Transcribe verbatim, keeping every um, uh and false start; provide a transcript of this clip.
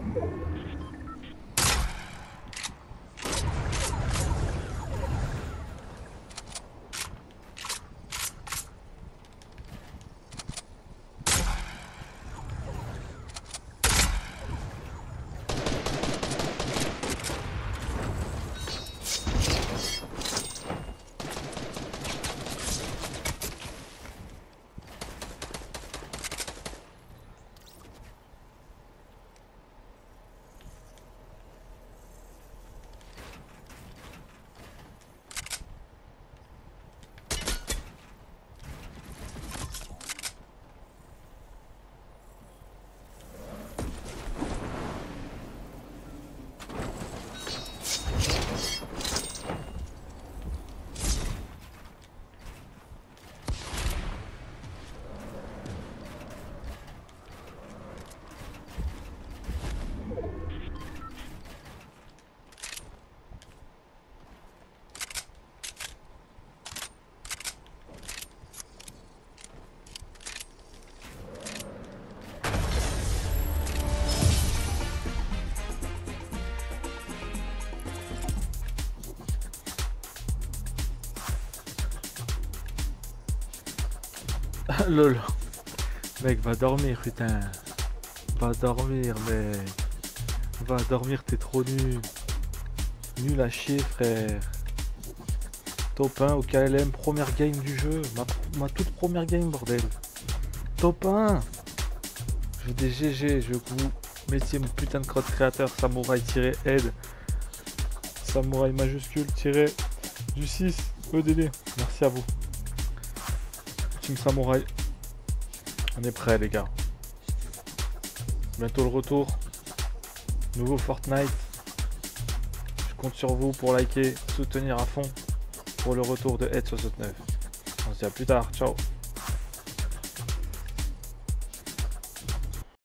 Lol. Mec, va dormir, putain. Va dormir, mec. Va dormir, t'es trop nul. Nul à chier, frère. Top un au K L M, première game du jeu. Ma, ma toute première game, bordel. Top un. Je veux des G G, je veux que vous mettiez mon putain de code créateur samouraï-aide. Samouraï majuscule du six E D D. Merci à vous. Team Samouraï. On est prêt les gars. Bientôt le retour. Nouveau Fortnite. Je compte sur vous pour liker, soutenir à fond pour le retour de Ed soixante-neuf. On se dit à plus tard. Ciao.